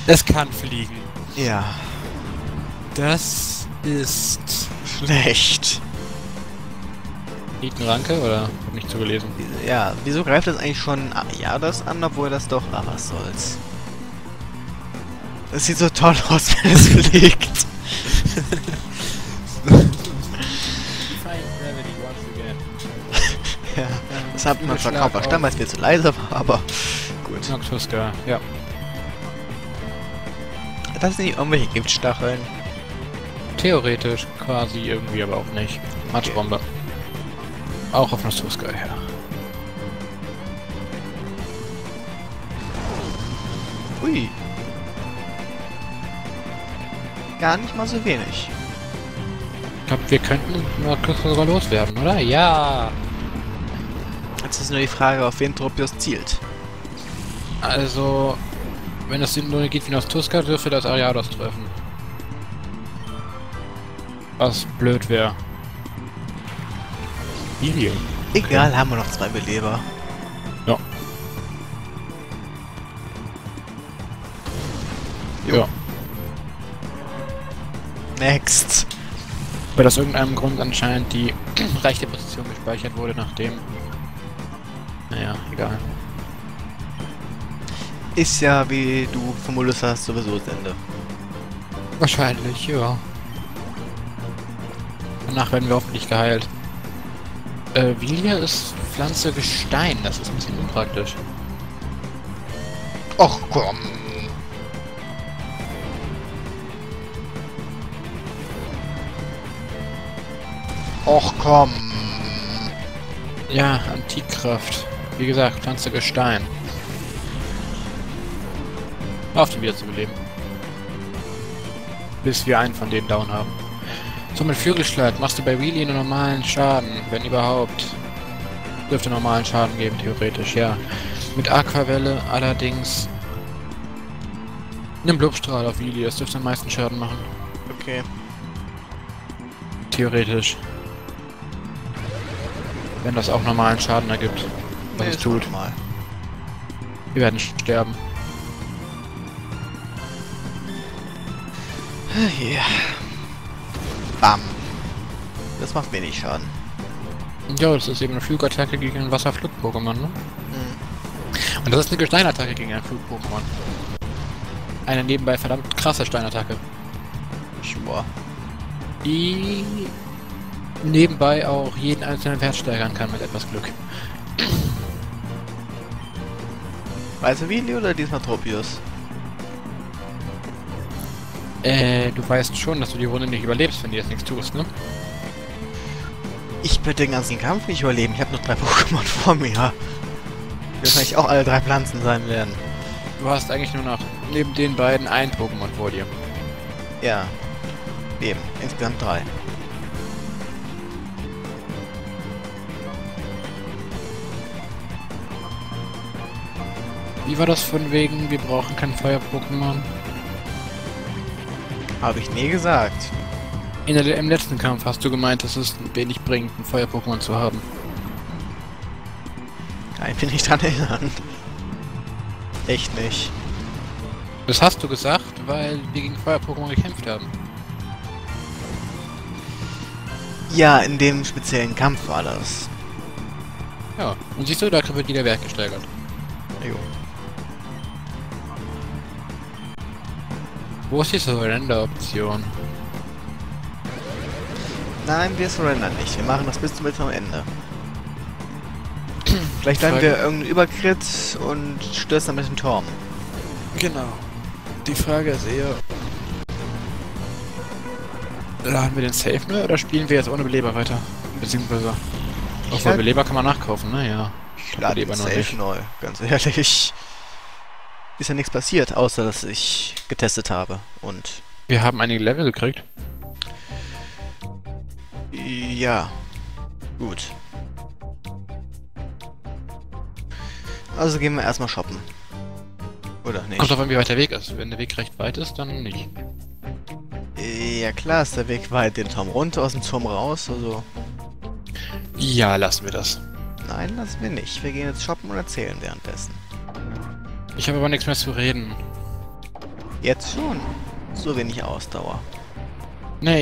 Es kann fliegen. Ja. Das ist... Schlecht. Nietenranke, oder? Hab nicht zugelesen. Ja, wieso greift das eigentlich schon Ariados an, obwohl das doch... Ah, was soll's. Es sieht so toll aus, wenn es fliegt. Ja, das hat man zwar kaum verstanden, weil es mir zu leise war, aber gut. Noctuska, ja. Das sind nicht irgendwelche Giftstacheln. Theoretisch quasi irgendwie, aber auch nicht. Matschbombe. Auch auf Noctuska, ja. Ui. Gar nicht mal so wenig. Ich glaube, wir könnten Noctuska sogar loswerden, oder? Ja! Jetzt ist nur die Frage, auf wen Tropius zielt. Also, wenn es nur geht wie Noctuska, dürfte das Ariados treffen. Was blöd wäre. Hier. Egal, haben wir noch 2 Beleber. Ja. Jo. Ja. Next. Weil aus irgendeinem Grund anscheinend die rechte Position gespeichert wurde, nachdem... Naja, egal. Ist ja, wie du vermutest hast, sowieso das Ende. Wahrscheinlich, ja. Danach werden wir hoffentlich geheilt. Vilia ist Pflanze Gestein, das ist ein bisschen unpraktisch. Och komm. Och komm. Ja, Antikkraft. Wie gesagt, Pflanze Gestein. Auf den wieder zu beleben. Bis wir einen von denen down haben. So, mit Flügelschlag machst du bei Wheelie einen normalen Schaden, wenn überhaupt. Dürfte normalen Schaden geben, theoretisch, ja. Mit Aquavelle allerdings... Nimm Blubstrahl auf Wheelie, das dürfte am meisten Schaden machen. Okay. Theoretisch. Wenn das auch normalen Schaden ergibt. Was es tut. Mal. Wir werden sterben. Yeah. Bam. Das macht wenig Schaden. Ja, das ist eben eine Flugattacke gegen ein Wasserflug-Pokémon, ne? Mhm. Und das ist eine Gesteinattacke gegen ein Flug-Pokémon. Eine nebenbei verdammt krasse Steinattacke. Sure. Die nebenbei auch jeden einzelnen Wert steigern kann mit etwas Glück. Weiße Willi oder diesmal Tropius? Du weißt schon, dass du die Runde nicht überlebst, wenn du jetzt nichts tust, ne? Ich werde den ganzen Kampf nicht überleben. Ich habe noch 3 Pokémon vor mir. Die wahrscheinlich auch alle 3 Pflanzen sein werden. Du hast eigentlich nur noch neben den beiden ein Pokémon vor dir. Ja. Eben. Insgesamt 3. Wie war das von wegen, wir brauchen kein Feuer-Pokémon? Habe ich nie gesagt. Im letzten Kampf hast du gemeint, dass es wenig bringt, ein Feuer-Pokémon zu haben. Kann ich mich nicht dran erinnern. Echt nicht. Das hast du gesagt, weil wir gegen Feuer-Pokémon gekämpft haben. Ja, in dem speziellen Kampf war das. Ja, und siehst du, da wird wieder Wert gesteigert. Jo. Wo ist die Surrender-Option? Nein, wir surrendern nicht. Wir machen das bis zum Ende. Vielleicht landen wir irgendeinen Übercrit und stürzen damit den Turm. Genau. Die Frage ist eher... Laden wir den Safe neu oder spielen wir jetzt ohne Beleber weiter? Beziehungsweise... Obwohl, Beleber kann man nachkaufen, ne? Ja. Ich lade den Safe neu, ganz ehrlich. Ist ja nichts passiert, außer dass ich getestet habe und... Wir haben einige Level gekriegt. Ja. Gut. Also gehen wir erstmal shoppen. Oder nicht? Kommt drauf an, wie weit der Weg ist. Wenn der Weg recht weit ist, dann nicht. Ja klar ist der Weg weit, den Turm runter, aus dem Turm raus, also... Ja, lassen wir das. Nein, lassen wir nicht. Wir gehen jetzt shoppen und erzählen währenddessen. Ich habe aber nichts mehr zu reden. Jetzt schon. So wenig Ausdauer. Nee,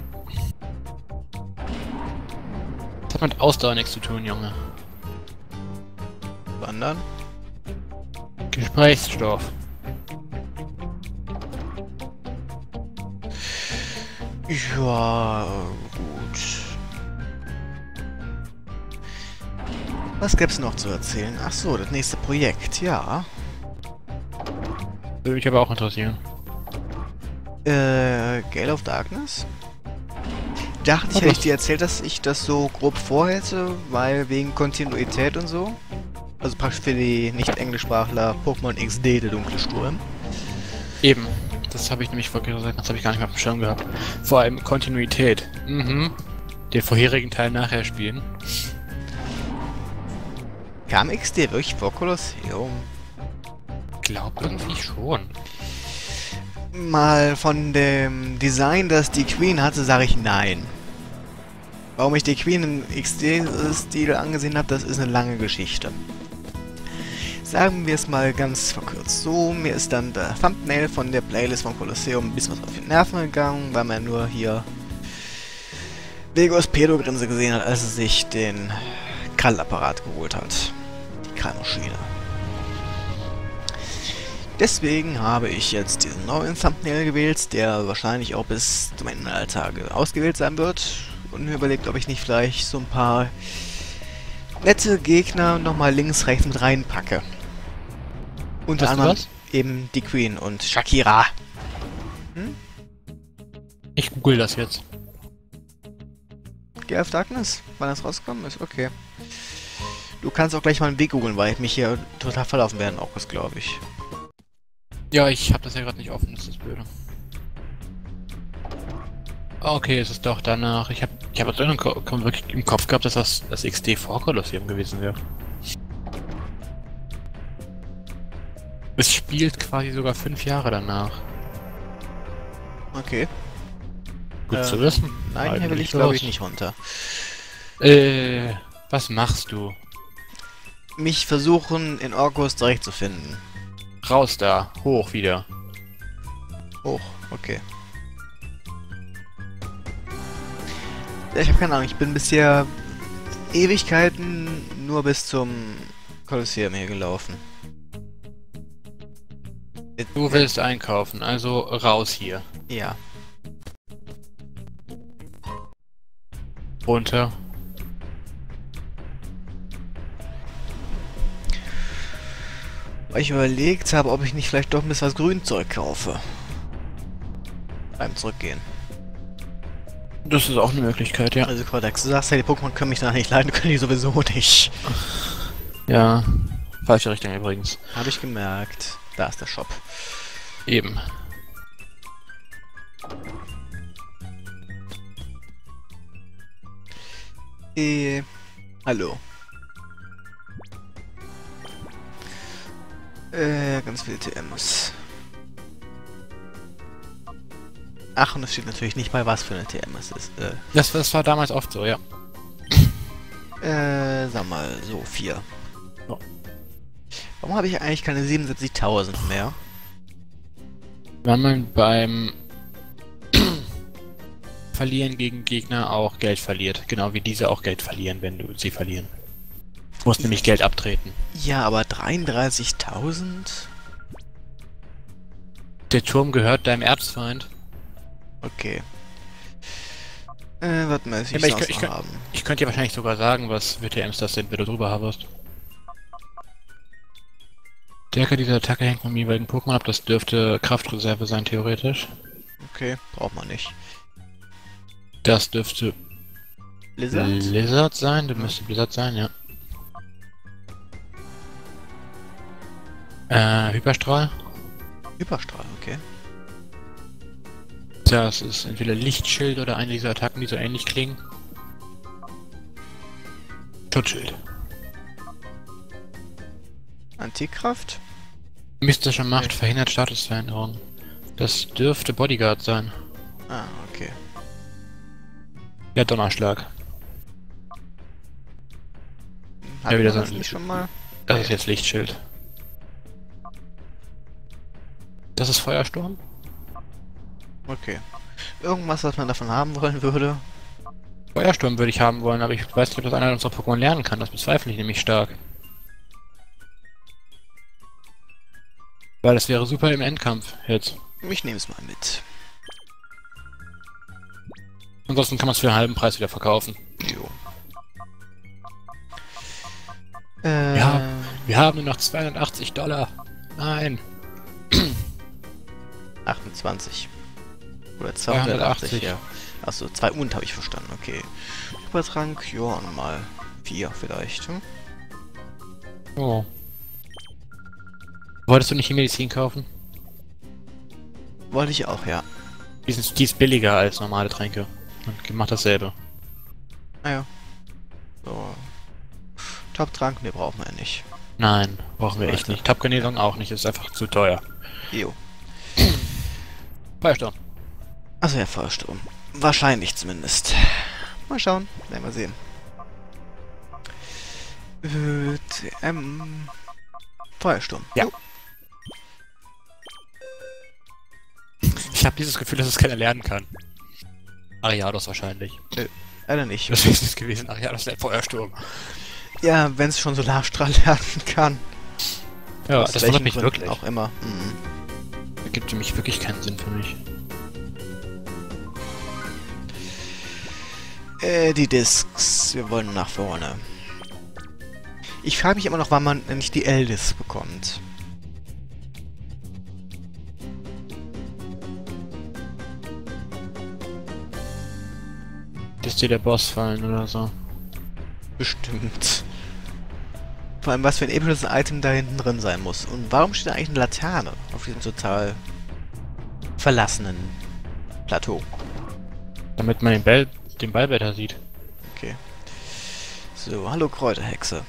das hat mit Ausdauer nichts zu tun, Junge. Wandern. Gesprächsstoff. Ja, gut. Was gäb's noch zu erzählen? Ach so, das nächste Projekt, ja. Würde mich aber auch interessieren. Gale of Darkness? Dachte ich, hätte ich dir erzählt, dass ich das so grob vorhätte, weil wegen Kontinuität und so. Also praktisch für die Nicht-Englischsprachler Pokémon XD, der dunkle Sturm. Eben. Das habe ich nämlich vorher gesagt, das habe ich gar nicht mehr auf dem Schirm gehabt. Vor allem Kontinuität. Mhm. Den vorherigen Teil nachher spielen. Kam XD wirklich vor Kolosseum? Glaub irgendwie schon. Mal von dem Design, das die Queen hatte, sage ich nein. Warum ich die Queen im XD-Stil angesehen habe, das ist eine lange Geschichte. Sagen wir es mal ganz verkürzt so, mir ist dann der Thumbnail von der Playlist von Kolosseum ein bisschen was auf die Nerven gegangen, weil man nur hier Vegos Pedogrinse gesehen hat, als er sich den Krallapparat geholt hat. Die Krallmaschine. Deswegen habe ich jetzt diesen neuen Thumbnail gewählt, der wahrscheinlich auch bis zum Ende aller Tage ausgewählt sein wird. Und mir überlegt, ob ich nicht vielleicht so ein paar nette Gegner nochmal links, rechts mit reinpacke. Unter anderem eben die Queen und Shakira. Hm? Ich google das jetzt. Gale of Darkness? Wann das rauskommen ist? Okay. Du kannst auch gleich mal einen Weg googeln, weil ich mich hier total verlaufen werde, auch was, glaube ich. Ja, ich habe das ja gerade nicht offen, das ist blöd. Okay, es ist doch danach. Ich hab jetzt wirklich im Kopf gehabt, dass das XD vor Kolosseum gewesen wäre. Es spielt quasi sogar 5 Jahre danach. Okay. Gut zu wissen. Nein, hier will ich glaube ich nicht runter. Was machst du? Mich versuchen in Orkus zurechtzufinden. Raus da, hoch wieder. Hoch, okay. Ja, ich habe keine Ahnung, ich bin bisher Ewigkeiten nur bis zum Kolosseum hier gelaufen. Du willst einkaufen, also raus hier. Ja. Runter. Weil ich überlegt habe, ob ich nicht vielleicht doch ein bisschen was Grünzeug kaufe. Beim Zurückgehen. Das ist auch eine Möglichkeit, ja. Also Cortex, du sagst ja, die Pokémon können mich da nicht leiden, können die sowieso nicht. Ja, falsche Richtung übrigens. Habe ich gemerkt. Da ist der Shop. Eben. Hallo. Ganz viele TMs. Ach, und es steht natürlich nicht bei, was für eine TM es ist. Das war damals oft so, ja. Sag mal, so 4. Oh. Warum habe ich eigentlich keine 77.000 mehr? Wenn man beim Verlieren gegen Gegner auch Geld verliert. Genau wie diese auch Geld verlieren, wenn du sie verlieren. Du musst nämlich Geld abtreten. Ja, aber 33.000? Der Turm gehört deinem Erzfeind. Okay. Was muss ich Ja, sonst noch haben? Ich könnte dir wahrscheinlich sogar sagen, was WTMs das sind, wenn du drüber haberst. Stärke dieser Attacke hängt vom jeweiligen Pokémon ab, das dürfte Kraftreserve sein, theoretisch. Okay, braucht man nicht. Das dürfte Blizzard sein, das müsste Blizzard sein, ja. Hyperstrahl. Hyperstrahl, okay. Das ist entweder Lichtschild oder eine dieser Attacken, die so ähnlich klingen. Schutzschild. Antikraft? Mystische Macht verhindert Statusveränderungen. Das dürfte Bodyguard sein. Ah, okay. Ja, Donnerschlag. Ja, wieder das so ein nicht schon mal? Das ist jetzt Lichtschild. Das ist Feuersturm? Okay. Irgendwas, was man davon haben wollen würde? Feuersturm würde ich haben wollen, aber ich weiß nicht, ob das einer unserer Pokémon lernen kann. Das bezweifle ich nämlich stark. Weil das wäre super im Endkampf jetzt. Ich nehme es mal mit. Ansonsten kann man es für einen halben Preis wieder verkaufen. Jo. Ja, wir haben nur noch $280. Nein. 28. Oder 280, ja. Achso, 2 und habe ich verstanden, okay. Übertrank, ja, nochmal 4 vielleicht. Hm? Oh. Wolltest du nicht die Medizin kaufen? Wollte ich auch, ja. Die ist billiger als normale Tränke. Und macht dasselbe. Naja. So. Top-Trank, ne, brauchen wir ja nicht. Nein, brauchen wir echt nicht. Tab-Genesung auch nicht, ist einfach zu teuer. Jo. Feuersturm. Also ja, Feuersturm. Wahrscheinlich zumindest. Mal schauen, werden wir sehen. Feuersturm. Ja. Ich habe dieses Gefühl, dass es keiner lernen kann. Ariados wahrscheinlich. Nö, leider nicht. Das ist es gewesen. Ariados lernt Feuersturm. Ja, wenn es schon Solarstrahl lernen kann. Ja, Aus das welchen wundert mich Gründen wirklich. auch immer. Das gibt für mich wirklich keinen Sinn für mich. Die Discs. Wir wollen nach vorne. Ich frage mich immer noch, wann man nicht die L-Disc bekommt. Dass dir der Boss fallen oder so. Bestimmt. Vor allem, was für ein episches Item da hinten drin sein muss. Und warum steht da eigentlich eine Laterne auf diesem total verlassenen Plateau? Damit man den Ball besser sieht. Okay. So, hallo Kräuterhexe.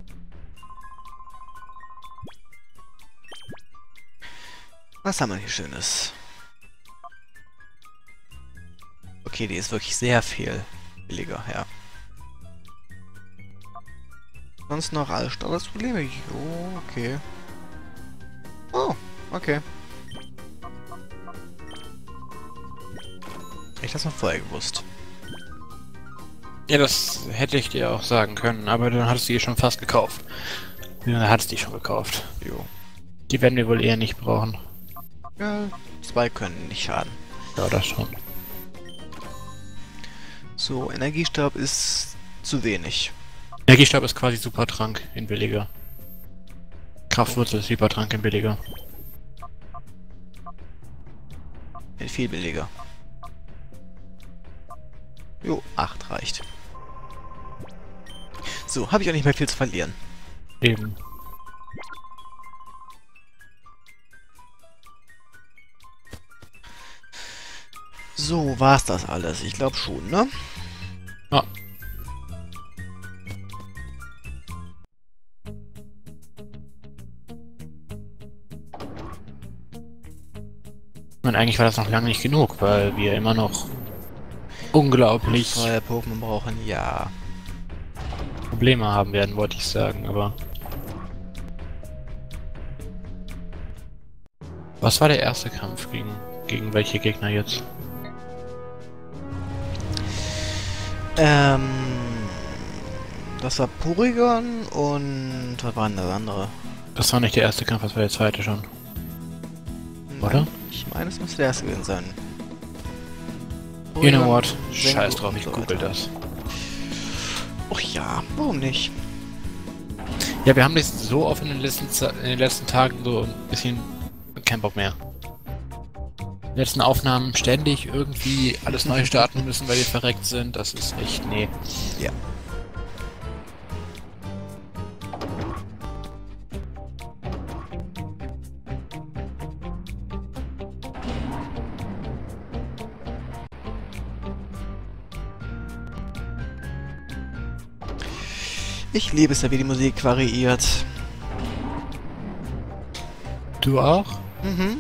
Was haben wir hier Schönes? Okay, die ist wirklich sehr viel billiger, ja. Sonst noch alle Stolzprobleme? Jo, okay. Oh, okay. Hätte ich das noch vorher gewusst. Ja, das hätte ich dir auch sagen können, aber dann hattest du die schon fast gekauft. Ja, hattest die schon gekauft. Jo. Die werden wir wohl eher nicht brauchen. Ja, 2 können nicht schaden. Ja, das schon. So, Energiestab ist zu wenig. Energiestab ist quasi Supertrank in billiger. Kraftwurzel ist Supertrank in billiger. Viel billiger. Jo, 8 reicht. So, habe ich auch nicht mehr viel zu verlieren. Eben. So, war's das alles? Ich glaube schon, ne? Ja. Und eigentlich war das noch lange nicht genug, weil wir immer noch unglaublich Neue Pokémon brauchen, ja. Probleme haben werden, wollte ich sagen, aber... Was war der erste Kampf gegen welche Gegner jetzt? Das war Porygon und was war denn das andere? Das war nicht der erste Kampf, das war der zweite schon. Oder? Ich meine, es müsste der erste gewesen sein. You know what? Sengo Scheiß drauf, und ich so google weiter. das. Och ja, warum nicht? Ja, wir haben das so oft in den letzten Tagen so ein bisschen kein Bock mehr. In den letzten Aufnahmen ständig irgendwie alles neu starten müssen, weil wir verreckt sind. Das ist echt, nee. Ja. Ich liebe es ja, wie die Musik variiert. Du auch? Mhm.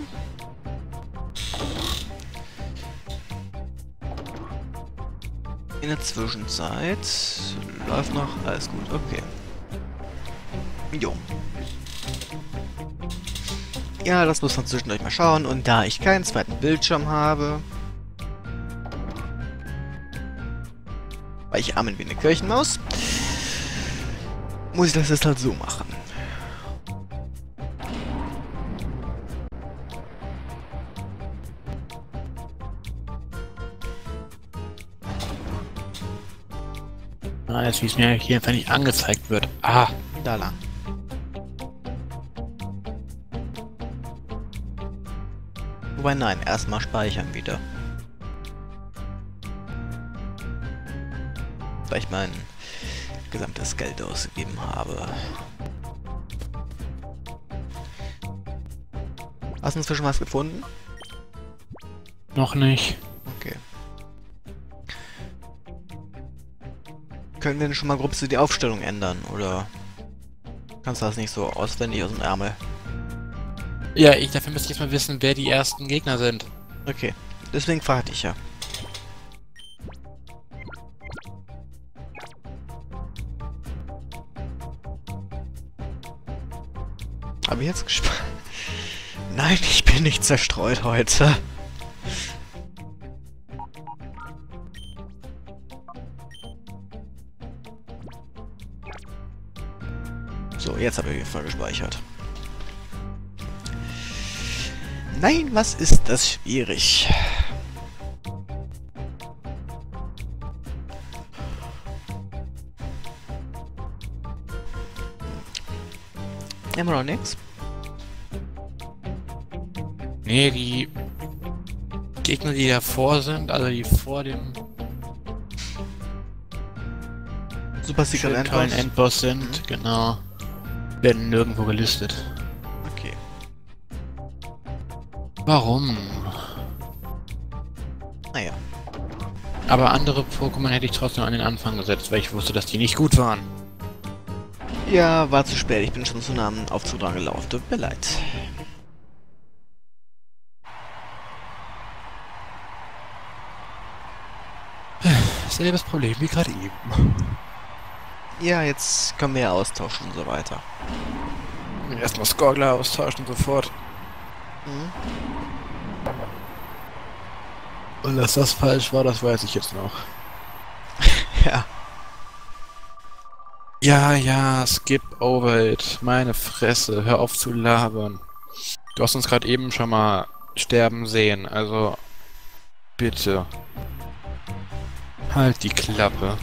In der Zwischenzeit läuft noch alles gut, okay. Jo. Ja, das muss man zwischendurch mal schauen. Und da ich keinen zweiten Bildschirm habe, weil ich arm bin wie eine Kirchenmaus, muss ich das jetzt halt so machen. Ah, jetzt wie es mir hier einfach nicht angezeigt wird. Ah, Da lang. Wobei nein, erstmal speichern wieder. Weil ich mein gesamtes Geld ausgegeben habe. Hast du inzwischen was gefunden? noch nicht. Okay. Können wir denn schon mal grob so die Aufstellung ändern, oder kannst du das nicht so auswendig aus dem Ärmel? Ja, dafür müsste ich jetzt mal wissen, wer die ersten Gegner sind. Okay, deswegen fragte ich ja. Aber jetzt gespannt. Nein, ich bin nicht zerstreut heute. So, jetzt habe ich jeden Fall gespeichert. Nein, was ist das schwierig? Immer noch nix? Nee, die Gegner, die davor sind, also die vor dem Super Secret tollen Endboss. Endboss sind, genau, werden nirgendwo gelistet. Okay. Warum? Naja. Aber andere Pokémon hätte ich trotzdem an den Anfang gesetzt, weil ich wusste, dass die nicht gut waren. Ja, war zu spät. Ich bin schon zu nah am Aufzug dran gelaufen. Tut mir leid. Selbes Problem wie gerade eben. Ja, jetzt können wir ja austauschen und so weiter. Erstmal Skorgler austauschen sofort. Mhm. Und dass das falsch war, das weiß ich jetzt noch. Ja. Ja, skip over it. Meine Fresse, hör auf zu labern. Du hast uns gerade eben schon mal sterben sehen, also bitte. Halt die Klappe.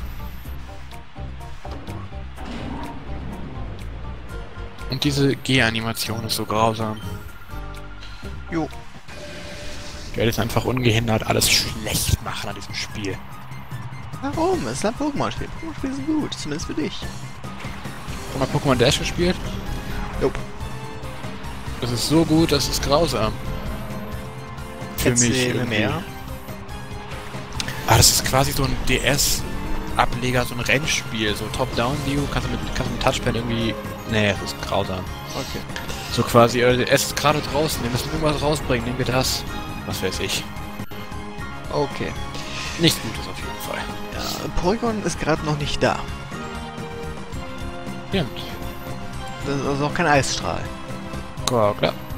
Und diese G-Animation ist so grausam. Jo. Ich werde jetzt einfach ungehindert alles schlecht machen an diesem Spiel. Warum? Es ist ein Pokémon-Spiel. Pokémon-Spiele sind gut, zumindest für dich. Hast du mal Pokémon Dash gespielt? Nope. Das ist so gut, das ist grausam. Für mich Erzähle irgendwie. mehr. Ah, das ist quasi so ein DS-Ableger, so ein Rennspiel, so Top-Down-View, kannst du mit Touchpad irgendwie... Nee, das ist grausam. Okay. So quasi, es ist gerade draußen, wir müssen irgendwas rausbringen, nehmen wir das. Was weiß ich. Okay. Nichts Gutes auf jeden Fall. Ja, Porygon ist gerade noch nicht da. Stimmt. Das ist also auch kein Eisstrahl. Klar.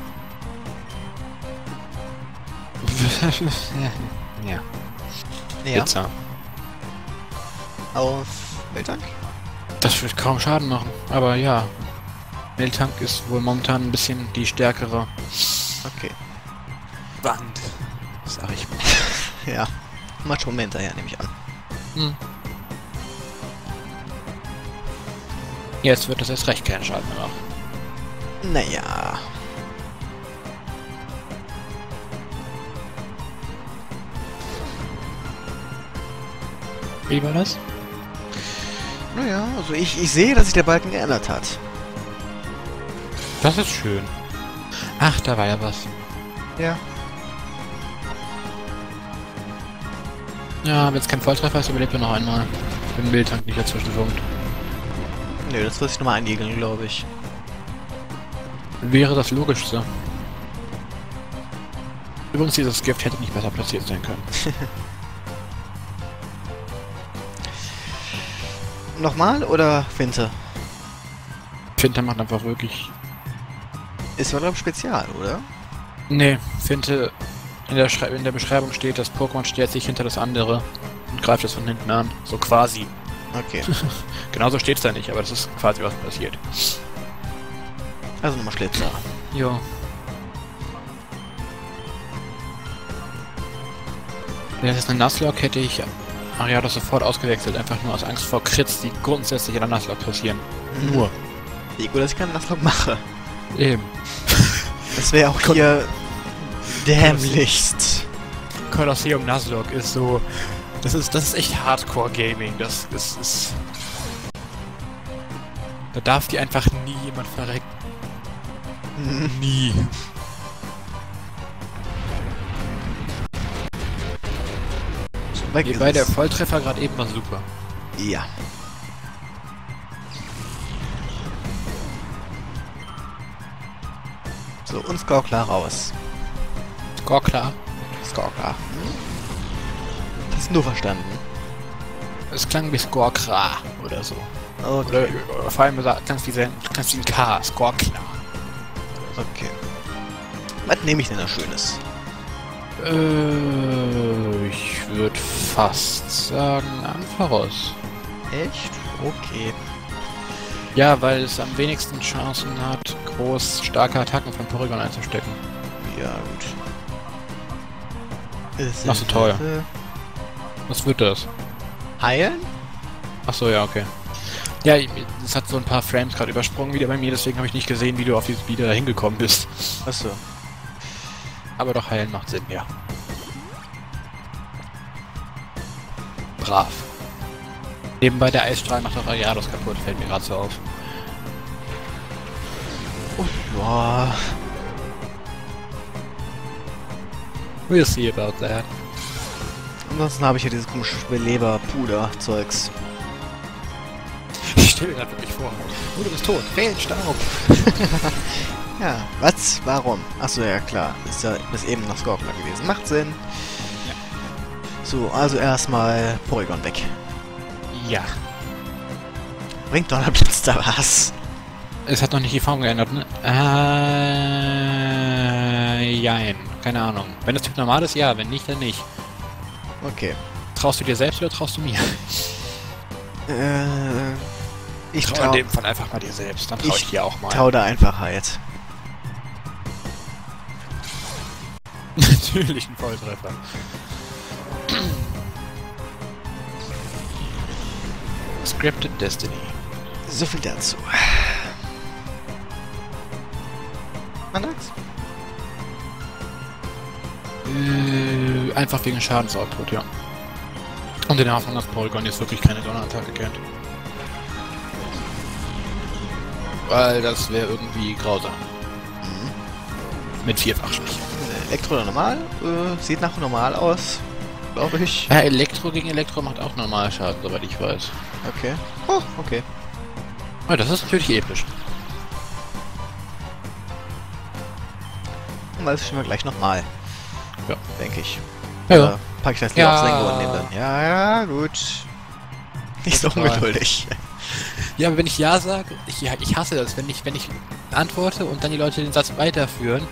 Ja. Ja. Pizza. Auf Welttank? Das wird kaum Schaden machen, aber ja. Meltank ist wohl momentan ein bisschen die stärkere Okay. Wand. Sag ich mal. Ja. Macht schon hinterher, nehme ich an. Hm. Jetzt wird das erst recht keinen Schaden mehr machen. Naja. Wie war das? Naja, also ich sehe, dass sich der Balken geändert hat. Das ist schön. Ach, da war ja was. Ja. Ja, wenn es kein Volltreffer ist, überlebt er noch einmal. Wenn Miltank nicht dazwischen funkt. Nö, das wird sich nochmal einigeln, glaube ich. Wäre das Logischste. Übrigens, dieses Gift hätte nicht besser platziert sein können. Nochmal oder Finte? Finter macht einfach wirklich Ist ja, glaube ich, Spezial, oder? Nee, finde in der Beschreibung steht, das Pokémon stellt sich hinter das andere und greift es von hinten an. So quasi. Okay. Genauso steht's da nicht, aber das ist quasi was passiert. Also nochmal Schlitzer. Jo. Wäre das eine Nuzlocke, hätte ich Ariados sofort ausgewechselt. Einfach nur aus Angst vor Crits, die grundsätzlich in der Nuzlocke passieren. Nur. Wie gut, dass ich keinen Nuzlocke mache. Eben. Das wäre auch hier dämlichst. Colosseum Nuzlocke ist so... Das ist echt Hardcore-Gaming. Das ist... Da darf die einfach nie jemand verrecken. Nie. So, weg ist Bei der es. Volltreffer gerade eben war super. Ja. So, und Skorklar raus. Score klar. Skorklar. Hast du nur verstanden? Es klang wie Score-Kra oder so. Okay. Oder vor allem klang es wie ein K. Score klar. Okay. Was nehme ich denn da Schönes? Ich würde fast sagen Ampharos. Echt? Okay. Ja, weil es am wenigsten Chancen hat, groß starke Attacken von Porygon einzustecken. Ja, gut. Machst du teuer. Was wird das? Heilen? Achso, ja, okay. Ja, es hat so ein paar Frames gerade übersprungen wieder bei mir, deswegen habe ich nicht gesehen, wie du auf dieses Video da hingekommen bist. Achso. Aber doch heilen macht Sinn, ja. Brav. Nebenbei der Eisstrahl macht auch Ariados kaputt, fällt mir gerade so auf. Oh, ja. We'll see about that. Ansonsten habe ich ja dieses komische Leber-Puder-Zeugs. Ich stelle mir gerade wirklich vor. Oh, du bist tot. Fehlt Staub. Ja, was? Warum? Achso, ja klar. Ist ja bis eben noch Skorklar gewesen. Macht Sinn. Ja. So, also erstmal Porygon weg. Ja. Bringt Donnerblitz da was? Es hat noch nicht die Form geändert, ne? Jein. Keine Ahnung. Wenn das Typ normal ist, ja. Wenn nicht, dann nicht. Okay. Traust du dir selbst oder traust du mir? Ich Trau in dem Fall einfach mal dir selbst. Dann trau ich dir auch mal. Trau der Einfachheit. Natürlich ein Volltreffer. Scripted Destiny. So viel dazu. Mandax? Einfach wegen Schadensoutput, ja. Und in der Hoffnung, dass Porygon jetzt wirklich keine Donnerattacke kennt. Weil das wäre irgendwie grausam. Mit Vierfachschwäche. Elektro oder normal? Sieht nach normal aus, glaube ich. Ja, Elektro gegen Elektro macht auch normal Schaden, soweit ich weiß. Okay. Oh, okay. Ja, das ist natürlich episch. Und das stimmen wir gleich nochmal. Ja. Denke ich. Ja. Oder pack ich das lieber Ja. aufs Ringo und nehme dann. Ja, ja, gut. Nicht so Total. ungeduldig. Ja, aber wenn ich Ja sage, ich hasse das, wenn ich antworte und dann die Leute den Satz weiterführen.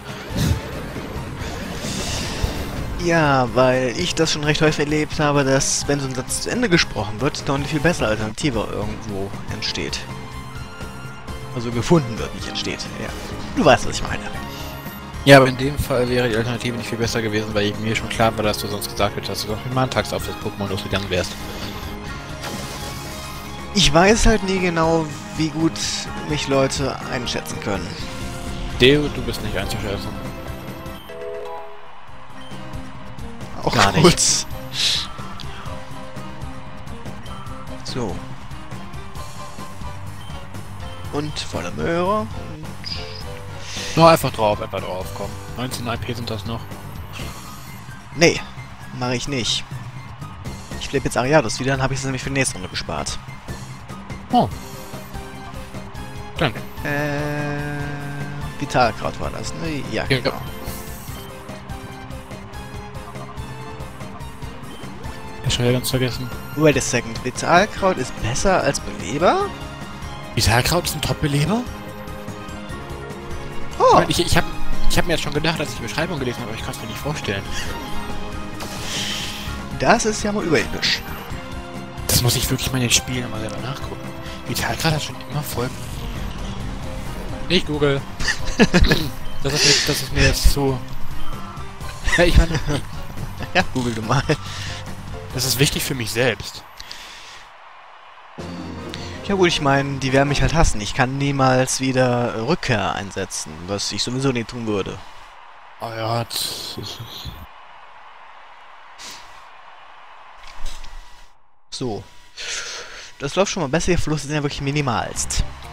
Ja, weil ich das schon recht häufig erlebt habe, dass, wenn so ein Satz zu Ende gesprochen wird, noch eine viel bessere Alternative irgendwo entsteht. Also gefunden wird, nicht entsteht. Ja. Du weißt, was ich meine. Ja, aber in dem Fall wäre die Alternative nicht viel besser gewesen, weil mir schon klar war, dass du sonst gesagt hättest, dass du doch mit Mantax auf das Pokémon losgegangen wärst. Ich weiß halt nie genau, wie gut mich Leute einschätzen können. Deo, du bist nicht einzuschätzen. Auch Gar nicht. gut. So. Und volle Möhre. Nur einfach drauf, komm. 19 IP sind das noch. Nee, mache ich nicht. Ich flippe jetzt Ariados wieder, dann habe ich es nämlich für die nächste Runde gespart. Oh. Danke. Vitalkraut war das, ne? Ja, Ja. genau. Ich hab schon wieder ganz vergessen. Wait a second, Vitalkraut ist besser als Beleber? Vitalkraut ist ein Top-Beleber? Oh, Ich hab mir jetzt schon gedacht, als ich die Beschreibung gelesen habe, aber ich kann es mir nicht vorstellen. das ist ja mal überirdisch. Das muss ich wirklich mal in den Spielen mal selber nachgucken. Vitalgrad hat schon immer voll... Nicht Google. Das ist mir jetzt zu... Ja, ich meine... Ja, google du mal. Das ist wichtig für mich selbst. Ja gut, ich meine, die werden mich halt hassen. Ich kann niemals wieder Rückkehr einsetzen, was ich sowieso nie tun würde. Oh ja, das ist... So. Das läuft schon mal besser, die Verluste sind ja wirklich minimalst.